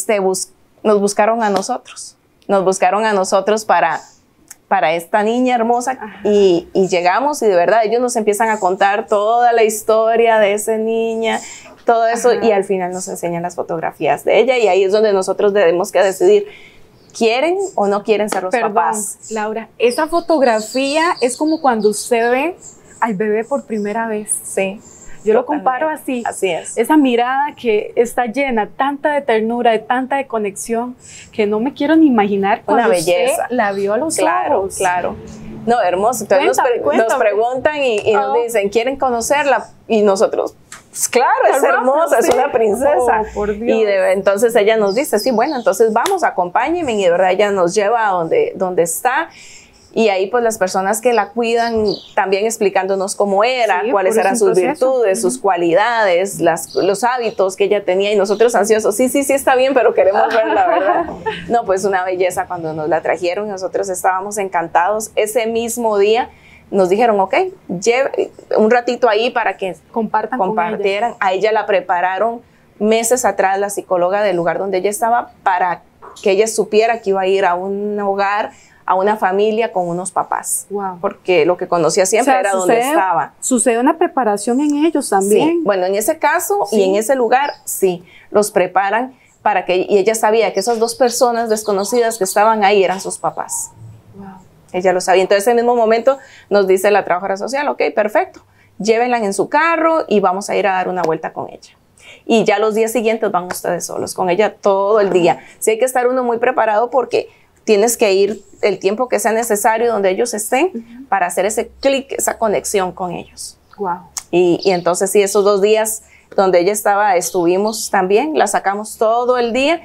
nos buscaron a nosotros. Nos buscaron a nosotros para esta niña hermosa, y llegamos, y de verdad ellos nos empiezan a contar toda la historia de esa niña, todo eso, y al final nos enseñan las fotografías de ella, y ahí es donde nosotros tenemos que decidir, ¿quieren o no quieren ser los papás? Laura, esa fotografía es como cuando usted ve al bebé por primera vez. Sí. Yo lo comparo así. Así es. Esa mirada que está llena tanta de ternura, de tanta de conexión, que no me quiero ni imaginar cuando una belleza. Usted la vio a los ojos. Claro. No, hermoso. Entonces nos preguntan y nos dicen, ¿quieren conocerla? Y nosotros, pues claro, es hermosa, es una princesa. Por Dios. Y entonces ella nos dice, sí, bueno, entonces vamos, acompáñenme, y de verdad ella nos lleva a donde está. Y ahí pues las personas que la cuidan también explicándonos cómo era, cuáles eran sus virtudes, sus cualidades, los hábitos que ella tenía, y nosotros ansiosos, sí está bien, pero queremos verla, ¿verdad? No, pues una belleza cuando nos la trajeron, nosotros estábamos encantados. Ese mismo día nos dijeron, ok, lleve un ratito ahí para que compartieran. A ella la prepararon meses atrás la psicóloga del lugar donde ella estaba, para que ella supiera que iba a ir a un hogar, a una familia con unos papás, porque lo que conocía siempre era donde estaba. Sucede una preparación en ellos también. Sí. Bueno, en ese caso y en ese lugar, sí, los preparan y ella sabía que esas dos personas desconocidas que estaban ahí eran sus papás. Ella lo sabía. Entonces, en ese mismo momento nos dice la trabajadora social, ok, perfecto, llévenla en su carro y vamos a ir a dar una vuelta con ella. Y ya los días siguientes van ustedes solos, con ella todo el día. Sí hay que estar uno muy preparado, porque tienes que ir el tiempo que sea necesario donde ellos estén para hacer ese clic, esa conexión con ellos. Y entonces sí, esos 2 días donde ella estaba, estuvimos también, la sacamos todo el día,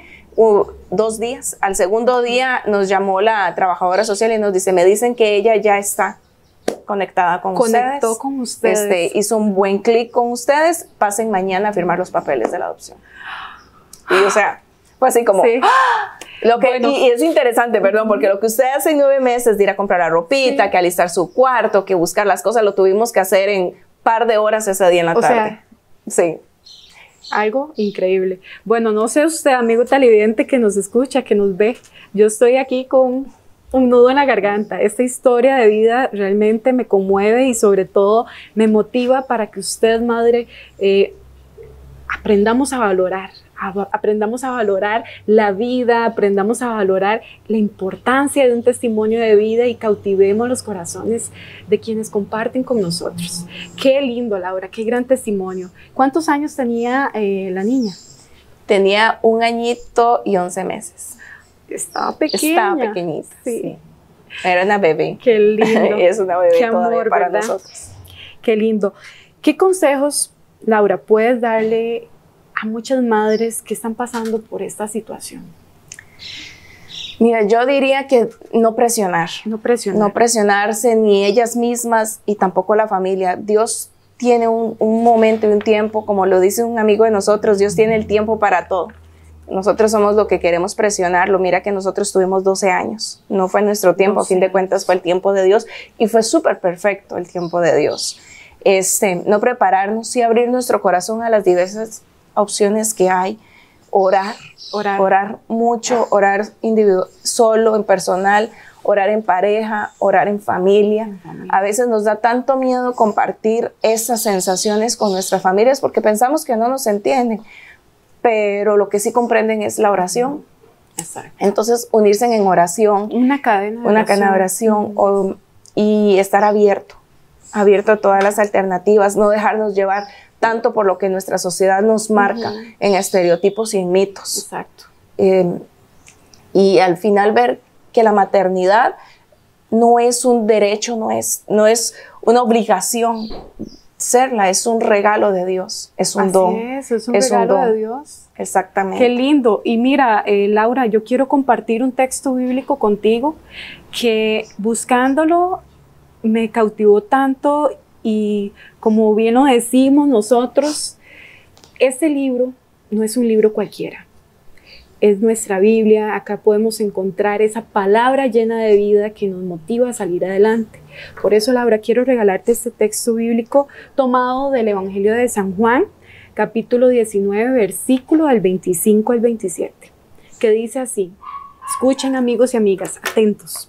2 días. Al segundo día nos llamó la trabajadora social y nos dice, me dicen que ella ya está conectada con ustedes. Conectó con ustedes. Hizo un buen clic con ustedes, pasen mañana a firmar los papeles de la adopción. Y o sea, fue así como... Sí. ¡Ah! Y es interesante, perdón, porque lo que usted hace en 9 meses de ir a comprar la ropita, que alistar su cuarto, que buscar las cosas, lo tuvimos que hacer en par de horas ese día en la tarde. Sí. Algo increíble. Bueno, no sé usted, amigo televidente que nos escucha, que nos ve. Yo estoy aquí con un nudo en la garganta. Esta historia de vida realmente me conmueve y sobre todo me motiva para que usted, madre, aprendamos a valorar la vida, aprendamos a valorar la importancia de un testimonio de vida y cautivemos los corazones de quienes comparten con nosotros. Qué lindo, Laura, qué gran testimonio. ¿Cuántos años tenía la niña? Tenía 1 añito y 11 meses. Estaba pequeña. Estaba pequeñita, sí. Era una bebé. Qué lindo. Es una bebé qué todavía amor, para ¿verdad? nosotros. Qué lindo. ¿Qué consejos, Laura, puedes darle a muchas madres que están pasando por esta situación? Mira, yo diría que no presionar. No presionar. No presionarse ni ellas mismas y tampoco la familia. Dios tiene un momento y un tiempo, como lo dice un amigo de nosotros, Dios tiene el tiempo para todo. Nosotros somos lo que queremos presionarlo. Mira que nosotros tuvimos 12 años. No fue nuestro tiempo, a fin de cuentas fue el tiempo de Dios y fue súper perfecto el tiempo de Dios. No prepararnos y abrir nuestro corazón a las diversas opciones que hay. Orar mucho, orar individual, solo, en personal, orar en pareja, orar en familia. A veces nos da tanto miedo compartir esas sensaciones con nuestras familias porque pensamos que no nos entienden, pero lo que sí comprenden es la oración. Exacto. Entonces, unirse en oración. Una cadena de oración y estar abierto a todas las alternativas, no dejarnos llevar tanto por lo que nuestra sociedad nos marca en estereotipos y en mitos. Exacto. Y al final ver que la maternidad no es un derecho, no es una obligación serla, es un regalo de Dios, es un don. Es un regalo de Dios. Exactamente. Qué lindo. Y mira, Laura, yo quiero compartir un texto bíblico contigo que buscándolo me cautivó tanto y como bien lo decimos nosotros, este libro no es un libro cualquiera. Es nuestra Biblia, acá podemos encontrar esa palabra llena de vida que nos motiva a salir adelante. Por eso, Laura, quiero regalarte este texto bíblico tomado del Evangelio de San Juan, capítulo 19, versículo del 25 al 27, que dice así. Escuchen, amigos y amigas, atentos.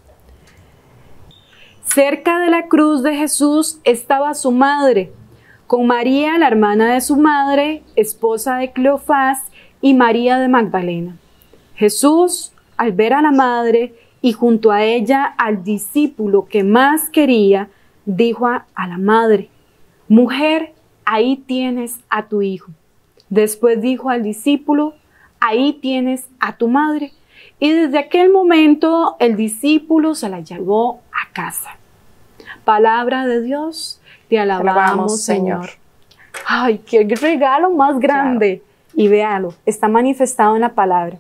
Cerca de la cruz de Jesús estaba su madre, con María, la hermana de su madre, esposa de Cleofás, y María de Magdalena. Jesús, al ver a la madre y junto a ella al discípulo que más quería, dijo a la madre: «Mujer, ahí tienes a tu hijo». Después dijo al discípulo: «Ahí tienes a tu madre». Y desde aquel momento el discípulo se la llevó a casa. Palabra de Dios, te alabamos, Señor. Ay, qué regalo más grande. Claro. Y véalo, está manifestado en la palabra.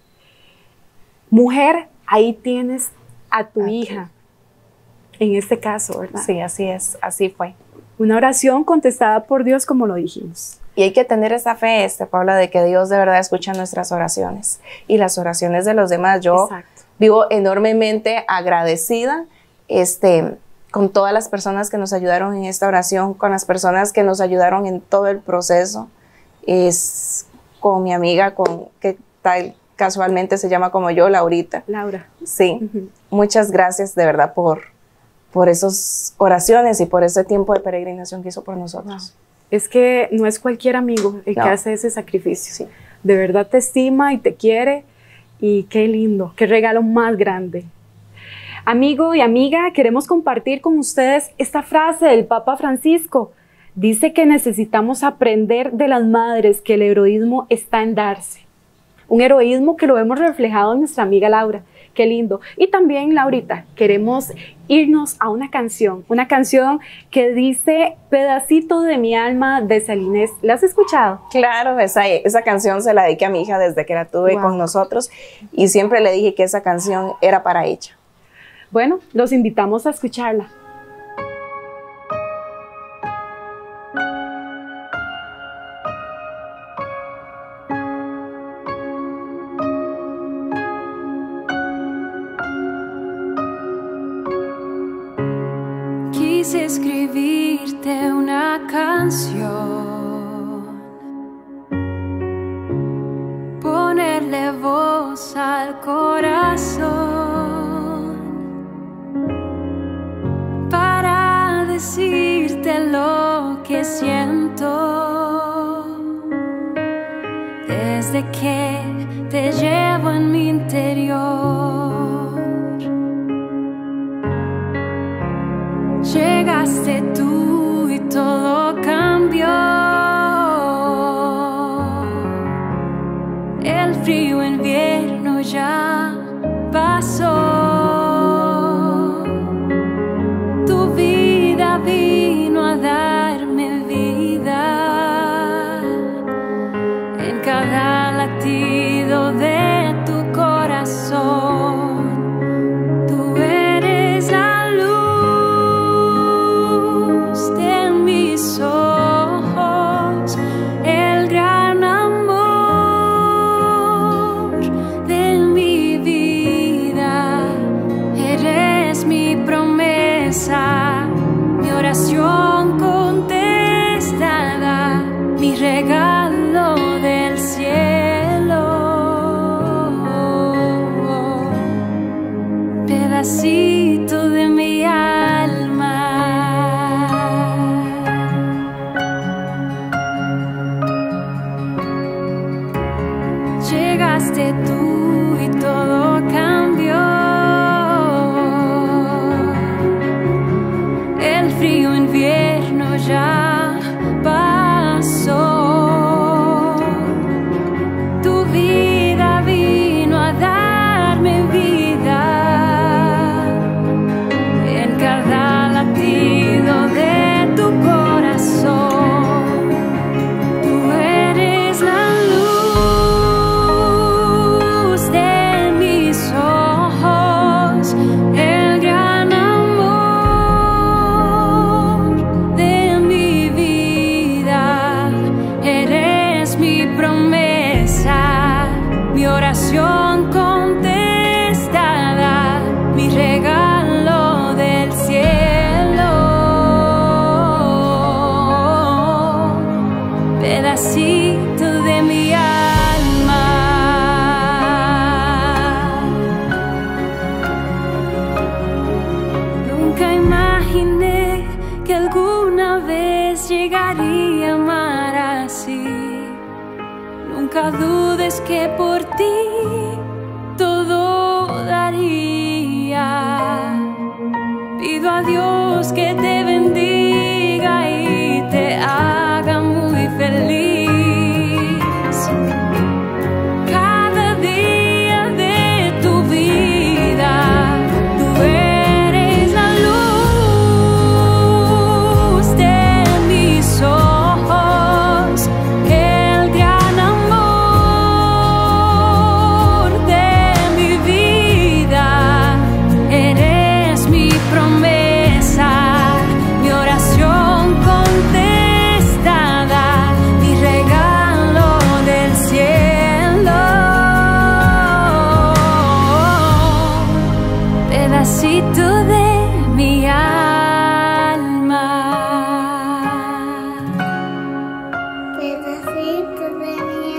Mujer, ahí tienes a tu hija. En este caso, ¿verdad? Sí, así es, así fue. Una oración contestada por Dios, como lo dijimos. Y hay que tener esa fe, Paula, de que Dios de verdad escucha nuestras oraciones y las oraciones de los demás. Yo vivo enormemente agradecida con todas las personas que nos ayudaron en esta oración, con las personas que nos ayudaron en todo el proceso, con mi amiga, que tal casualmente se llama como yo, Laurita. Laura. Sí, muchas gracias de verdad por esas oraciones y por ese tiempo de peregrinación que hizo por nosotros. Wow. Es que no es cualquier amigo el que hace ese sacrificio. Sí. De verdad te estima y te quiere y qué lindo, qué regalo más grande. Amigo y amiga, queremos compartir con ustedes esta frase del Papa Francisco. Dice que necesitamos aprender de las madres que el heroísmo está en darse. Un heroísmo que lo hemos reflejado en nuestra amiga Laura. Qué lindo. Y también, Laurita, queremos irnos a una canción que dice Pedacito de mi alma de Celine. ¿La has escuchado? Claro, esa canción se la dediqué a mi hija desde que la tuve con nosotros y siempre le dije que esa canción era para ella. Bueno, los invitamos a escucharla. Quise escribirte una canción, ponerle voz al corazón, decirte lo que siento desde que te llevo en mi interior. Llegaste tú y todo cambió. El frío invierno ya pasó. Tu vida vino a darme vida en cada latido de tu corazón. Tú eres la luz de mis ojos, el gran amor de mi vida. Eres mi promesa, mi oración contestada, mi regalo del cielo. Pedacito de mi alma. Llegaste tú y todo cambió. El frío invierno ya pasó. Tu vida vino a darme vida en cada latido de tu corazón. Tú eres la luz de mis ojos, el gran amor de mi vida. Eres mi promesa, mi oración contestada, mi regalo del cielo. Pedacito de mi alma. Nunca imaginé que alguna vez llegaría a amar así. Nunca dudes que por ti todo daría. Pido a Dios que te bendiga y te haga muy feliz. Cada día de tu vida, tú eres la luz de mis ojos, el gran amor de mi vida. Eres mi promesa, mi oración contestada, mi regalo del cielo. Pedacito de mi alma. Pedacito de mi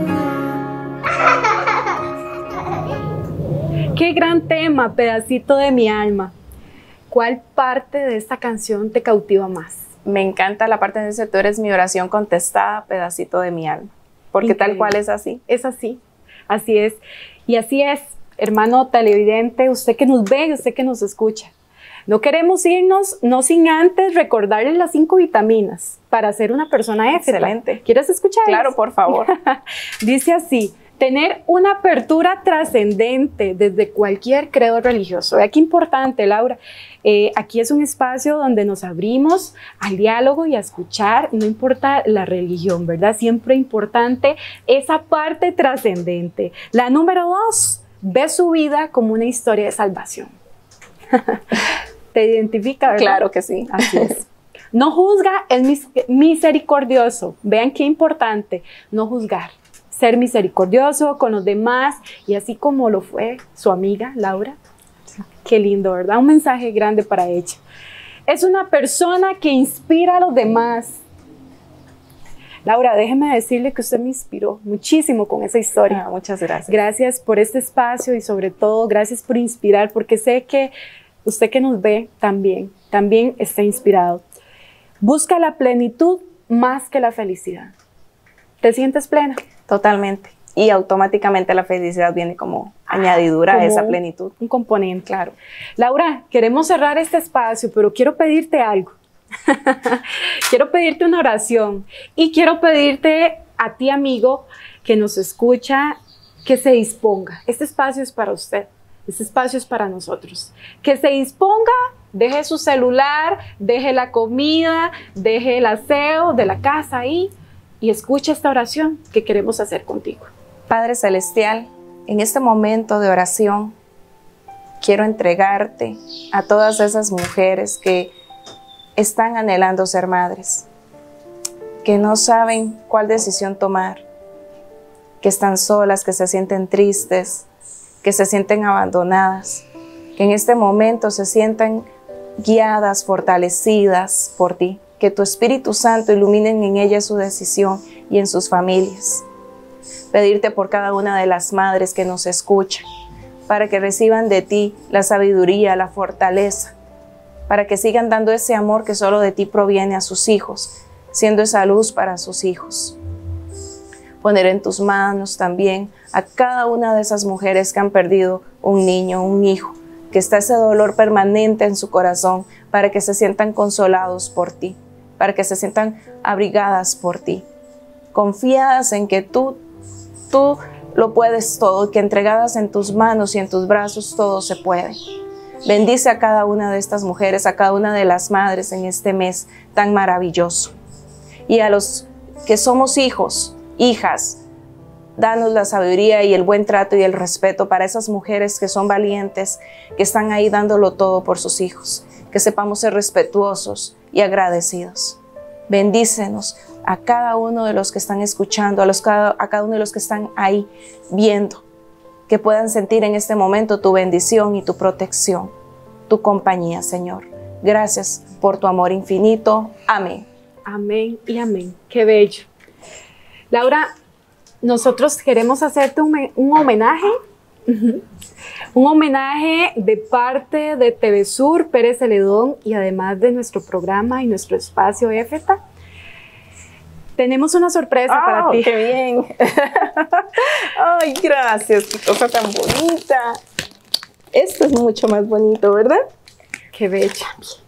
alma. Qué gran tema, Pedacito de mi alma. ¿Cuál parte de esta canción te cautiva más? Me encanta la parte donde dice, tú eres mi oración contestada, pedacito de mi alma. Porque tal Increíble. cual es así. Es así es. Y así es, hermano televidente, usted que nos ve y usted que nos escucha. No queremos irnos, no sin antes recordarles las 5 vitaminas para ser una persona ética. Excelente. ¿Quieres escuchar? Claro, por favor. Dice así: tener una apertura trascendente desde cualquier credo religioso. Vea qué importante, Laura. Aquí es un espacio donde nos abrimos al diálogo y a escuchar, no importa la religión, ¿verdad? Siempre importante esa parte trascendente. La número 2, ve su vida como una historia de salvación. ¿Te identifica, verdad? Claro que sí. Así es. No juzga, es misericordioso. Vean qué importante, no juzgar. Ser misericordioso con los demás y así como lo fue su amiga Laura. Qué lindo, ¿verdad? Un mensaje grande para ella. Es una persona que inspira a los demás. Laura, déjeme decirle que usted me inspiró muchísimo con esa historia. Muchas gracias. Gracias por este espacio y sobre todo gracias por inspirar, porque sé que usted que nos ve también está inspirado. Busca la plenitud más que la felicidad. ¿Te sientes plena? Totalmente. Y automáticamente la felicidad viene como añadidura a esa plenitud. Un componente. Claro. Laura, queremos cerrar este espacio, pero quiero pedirte algo. Quiero pedirte una oración y quiero pedirte a ti, amigo, que nos escucha, que se disponga. Este espacio es para usted. Este espacio es para nosotros. Que se disponga, deje su celular, deje la comida, deje el aseo de la casa ahí y escuche esta oración que queremos hacer contigo. Padre Celestial, en este momento de oración, quiero entregarte a todas esas mujeres que están anhelando ser madres, que no saben cuál decisión tomar, que están solas, que se sienten tristes, que se sienten abandonadas, que en este momento se sientan guiadas, fortalecidas por ti, que tu Espíritu Santo ilumine en ellas su decisión y en sus familias. Pedirte por cada una de las madres que nos escuchan, para que reciban de ti la sabiduría, la fortaleza, para que sigan dando ese amor que solo de ti proviene a sus hijos, siendo esa luz para sus hijos. Poner en tus manos también a cada una de esas mujeres que han perdido un niño, un hijo, que está ese dolor permanente en su corazón, para que se sientan consolados por ti, para que se sientan abrigadas por ti, confiadas en que tú lo puedes todo, que entregadas en tus manos y en tus brazos todo se puede. Bendice a cada una de estas mujeres, a cada una de las madres en este mes tan maravilloso. Y a los que somos hijos, hijas, danos la sabiduría y el buen trato y el respeto para esas mujeres que son valientes, que están ahí dándolo todo por sus hijos, que sepamos ser respetuosos y agradecidos. Bendícenos a cada uno de los que están escuchando, a cada uno de los que están ahí viendo, que puedan sentir en este momento tu bendición y tu protección, tu compañía, Señor. Gracias por tu amor infinito. Amén. Amén y amén. Qué bello. Laura, nosotros queremos hacerte un homenaje, un homenaje de parte de TV Sur, Pérez Celedón, y además de nuestro programa y nuestro espacio Éfeta. Tenemos una sorpresa para ti. ¡Qué bien! ¡Ay, gracias! ¡Qué cosa tan bonita! Esto es mucho más bonito, ¿verdad? ¡Qué bella!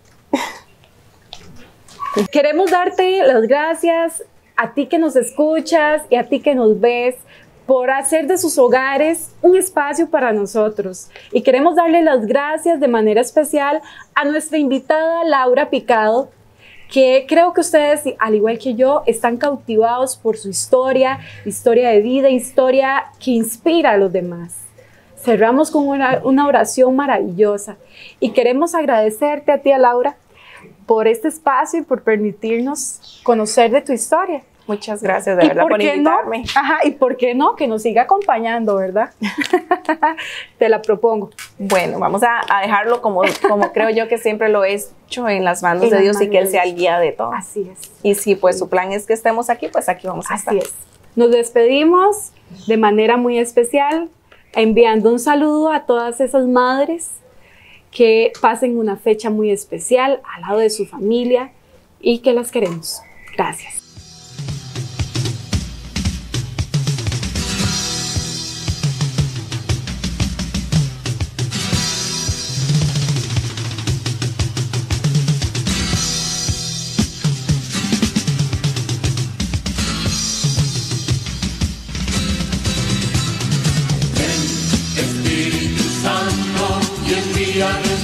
Queremos darte las gracias a ti que nos escuchas y a ti que nos ves por hacer de sus hogares un espacio para nosotros. Y queremos darle las gracias de manera especial a nuestra invitada Laura Picado, que creo que ustedes, al igual que yo, están cautivados por su historia de vida, historia que inspira a los demás. Cerramos con una oración maravillosa y queremos agradecerte a ti, Laura, por este espacio y por permitirnos conocer de tu historia. Muchas gracias, de verdad, por invitarme. ¿Y por qué no? Que nos siga acompañando, ¿verdad? Te la propongo. Bueno, vamos a dejarlo como creo yo que siempre lo he hecho, en las manos de Dios, y que Él sea el guía de todo. Así es. Y si pues su plan es que estemos aquí, pues aquí vamos a estar. Así es. Nos despedimos de manera muy especial, enviando un saludo a todas esas madres que pasen una fecha muy especial al lado de su familia y que las queremos. Gracias. Espíritu Santo, y envía